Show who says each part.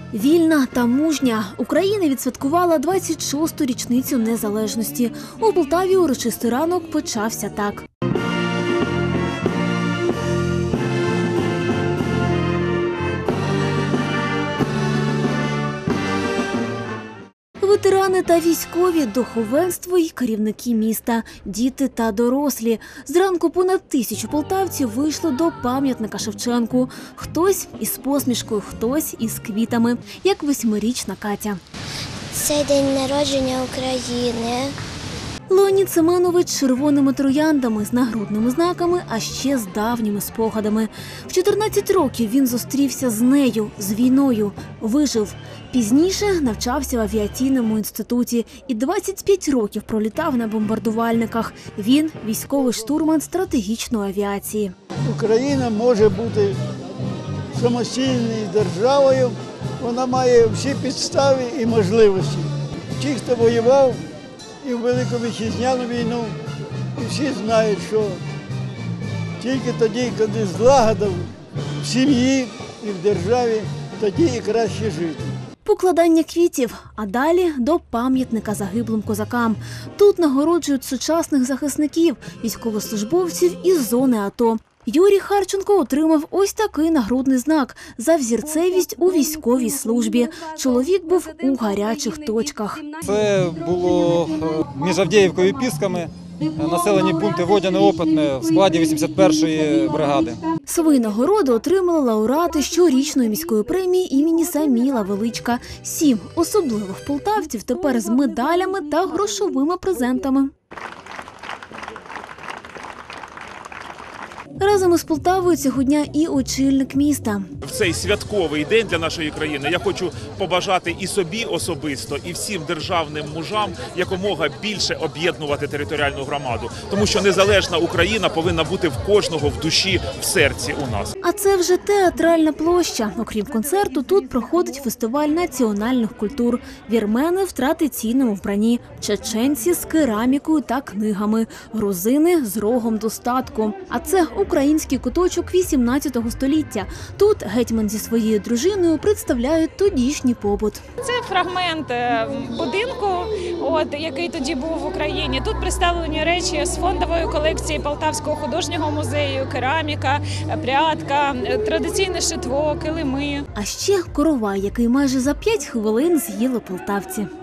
Speaker 1: Вільна та мужня. Україна відсвяткувала 26-ту річницю незалежності. У Полтаві урочистий ранок почався так. Ветерани та військові, духовенство і керівники міста, діти та дорослі. Зранку понад 1000 полтавців вийшло до пам'ятника Шевченку. Хтось із посмішкою, хтось із квітами, як 8-річна Катя.
Speaker 2: Це день народження України.
Speaker 1: Леонід Семенович з червоними трояндами, з нагрудними знаками, а ще з давніми спогадами. В 14 років він зустрівся з нею, з війною. Вижив. Пізніше навчався в авіаційному інституті і 25 років пролітав на бомбардувальниках. Він – військовий штурман стратегічної авіації.
Speaker 3: Україна може бути самостійною державою, вона має всі підстави і можливості. Ті, хто воював і в Велику Вітчизняну війну, і всі знають, що тільки тоді, коли злагода в сім'ї і в державі, тоді і краще жити.
Speaker 1: Покладання квітів, а далі до пам'ятника загиблим козакам. Тут нагороджують сучасних захисників, військовослужбовців із зони АТО. Юрій Харченко отримав ось такий нагрудний знак за взірцевість у військовій службі. Чоловік був у гарячих точках.
Speaker 4: Це було між Авдіївкою і Пісками, населені пункти Водяне-Опитне в складі 81-ї бригади.
Speaker 1: Свої нагороди отримали лауреати щорічної міської премії імені Саміла Величка. 7 особливих полтавців тепер з медалями та грошовими презентами. Разом із Полтавою цього дня і очільник міста.
Speaker 5: В цей святковий день для нашої країни я хочу побажати і собі особисто, і всім державним мужам якомога більше об'єднувати територіальну громаду. Тому що незалежна Україна повинна бути в кожного в душі, в серці у нас.
Speaker 1: А це вже театральна площа. Окрім концерту, тут проходить фестиваль національних культур. Вірмени в традиційному вбранні, чеченці з керамікою та книгами, грузини з рогом достатку. А це український куточок 18 століття. Тут гетьман зі своєю дружиною представляють тодішній побут.
Speaker 6: Це фрагмент будинку, який тоді був в Україні. Тут представлені речі з фондової колекції Полтавського художнього музею, кераміка, прядка, традиційне шитво, килими.
Speaker 1: А ще коровай, який майже за 5 хвилин з'їли полтавці.